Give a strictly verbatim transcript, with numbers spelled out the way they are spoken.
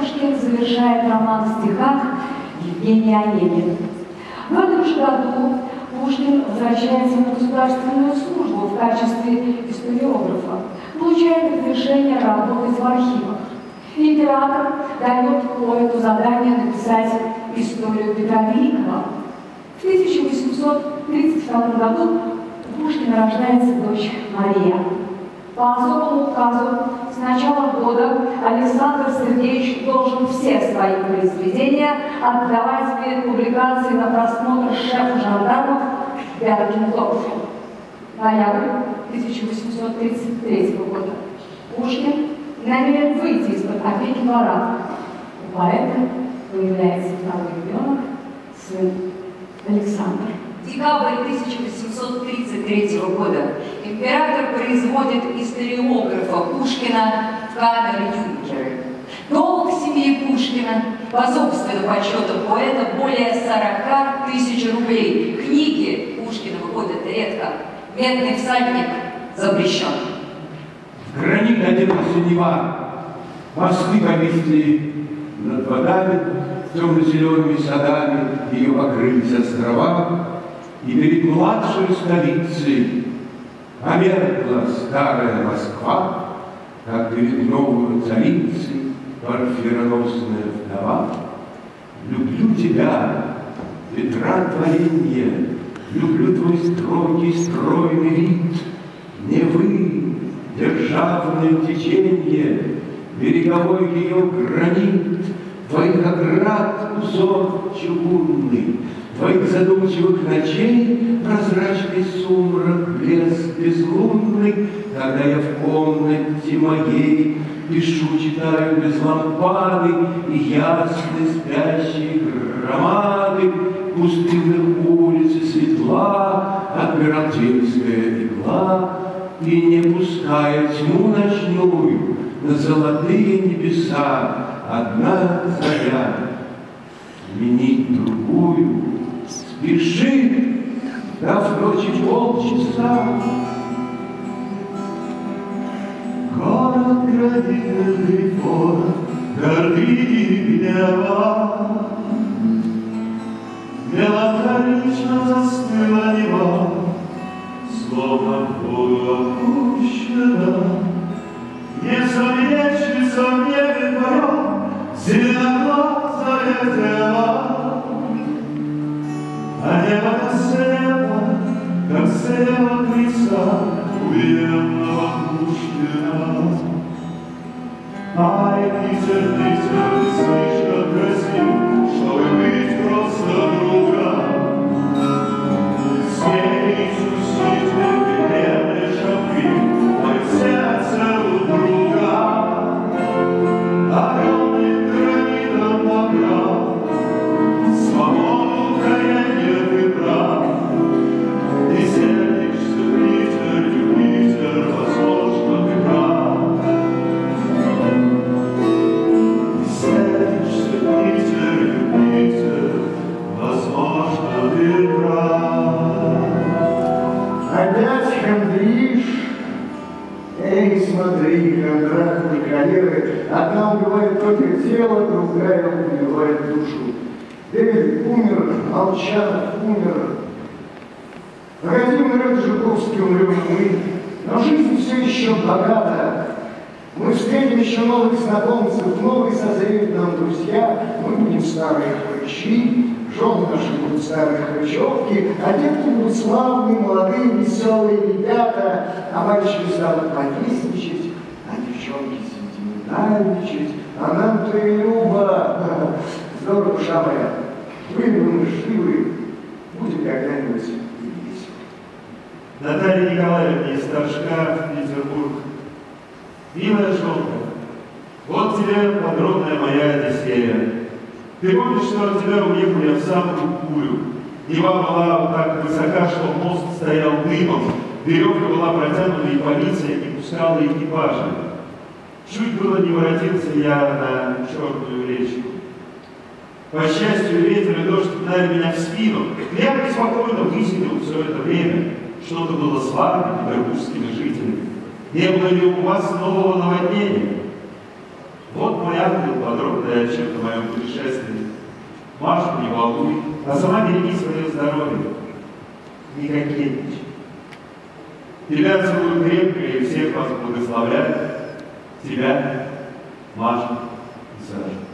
Пушкин завершает роман в стихах Евгений Онегин. В этом же году Пушкин возвращается на государственную службу в качестве историографа, получает разрешение работать в архивах. Император дает поэту задание написать историю Петра Великого. В тысяча восемьсот тридцать втором году у Пушкина рождается дочь Мария. По особому указу с начала года Александр Сергеевич должен все свои произведения отдавать перед публикацией на просмотр шефу жандармов Бергендорфу. Ноябрь тысяча восемьсот тридцать третьего года. Пушкин намерен выйти из-под опеки двора. У поэта появляется второй ребенок, сын Александр. Декабрь тысяча восемьсот тридцать третьего года. Император производит историографа Пушкина в камеры юнкеры. Долг семьи Пушкина, по собственному подсчету поэта, более сорока тысяч рублей. Книги Пушкина выходят редко. «Медный всадник» запрещен. В гранит оделась Нева. Мосты повисли над водами, темно-зелеными садами ее покрылись острова, и перед младшей столицей померкла старая Москва, как перед новой царицей парфироносная вдова. Люблю тебя, Петра творенье, люблю твой строгий, стройный вид, Невы, державное теченье, береговой ее гранит, твоих оград узор чугунный, твоих задумчивых ночей прозрачный сумрак, лес безлунный, когда я в комнате моей пишу, читаю без лампады и ясны спящие громады, пустынных улиц и светла, адмиралтейская игла, и не пуская тьму ночную на золотые небеса, одна заря сменить другую спешит, да в ночи полчаса. Город гранитный город, гордыни гнева, меланхолично застыла Нева, словно в воду опущена. Не замечется в небе твоем зеленоглазая дева, а небо косево, как сева крыса уверенного Пушкина. Ай, Питер, Питер, ты слишком красив, чтобы быть просто другом. Смей сусить, ты гребнешь обвив, мое сердце у друга. Огромным гранитом набрал, свободу крайне выбрал. Ты сердишься, Питер, Юпитер, возможно, ты прав. Ты сердишься, Питер, Юпитер, возможно, ты прав. Опять хандришь? Эй, смотри, контрактные карьеры. Одна убивает только тело, другая убивает душу. Левин умер, Молчанов умер. Владимир Жуковский умрем мы. Но жизнь все еще богата. Мы встретим еще новых знакомцев, новые созреют нам друзья. Мы будем старые хрычи, жены наши будут старые хрычевки, а детки будут славные, молодые, веселые ребята, а мальчики станут повесничать, а девчонки сентиментальничать, а нам-то и любо. Здорово, душа моя, были бы мы живы, будем когда-нибудь и веселы. Наталья Николаевна из Торжка в Петербург. Милая Жонка, вот тебе подробная моя Одиссея. Ты помнишь, что от тебя уехал я в самую бурю? Нева была так высока, что мост стоял дымом, веревка была протянута, и полиция не пускала экипажа. Чуть было не воротился я на Черную речку. По счастью, ветер и дождь ударили меня в спину. Я преспокойно высидел все это время. Что-то было с вами, петербургскими жителями. Не было ли у вас нового наводнения? Вот моя не открыл подробный отчет о моем путешествии. Машу не волнуй, а сама береги свое здоровье. Не кокетничай. Тебя целую крепко и всех вас благословляю. Тебя, Машу и Сашу.